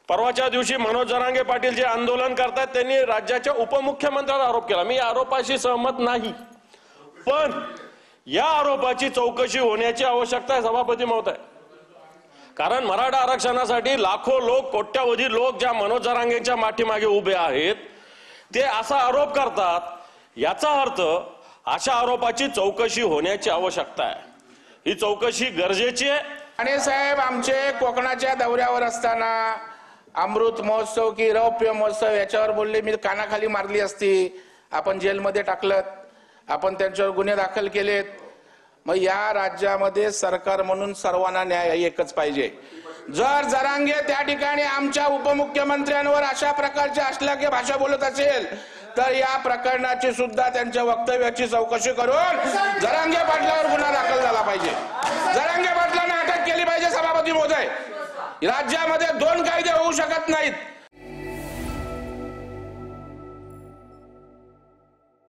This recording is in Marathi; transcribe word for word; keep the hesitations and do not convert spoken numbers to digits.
परवाच्या दिवशी मनोज जरांगे पाटील जे आंदोलन करतात त्यांनी राज्याच्या उपमुख्यमंत्र्यावर आरोप केला। मी आरोपाशी सहमत नाही, पण या आरोपाची चौकशी होण्याची आवश्यकता आहे सभापती महोदय। कारण मराठा आरक्षणासाठी लाखो लोक, कोट्यावधी लोक ज्या मनोज जरांगेंच्या पाठीमागे उभे आहेत ते असा आरोप करतात, याचा अर्थ अशा आरोपाची चौकशी होण्याची आवश्यकता आहे। ही चौकशी गरजेची आहे। आणि साहेब आमचे कोकणाच्या दौऱ्यावर असताना अमृत महोत्सव की रौप्य महोत्सव याच्यावर बोलले, मी कानाखाली मारली असती। आपण जेलमध्ये टाकलं, आपण त्यांच्यावर गुन्हे दाखल केलेत। मग या राज्यामध्ये सरकार म्हणून सर्वांना न्याय एकच पाहिजे। जर जरांगे त्या ठिकाणी आमच्या उपमुख्यमंत्र्यांवर अशा प्रकारच्या अश्लील भाषा बोलत असेल तर या प्रकरणाची सुद्धा त्यांच्या वक्तव्याची चौकशी करून जरांगे पाटलावर गुन्हा दाखल झाला पाहिजे। जरांगे पाटलांना अटक केली पाहिजे सभापती महोदय। राज्यामध्ये दोन कायदे होऊ शकत नाहीत।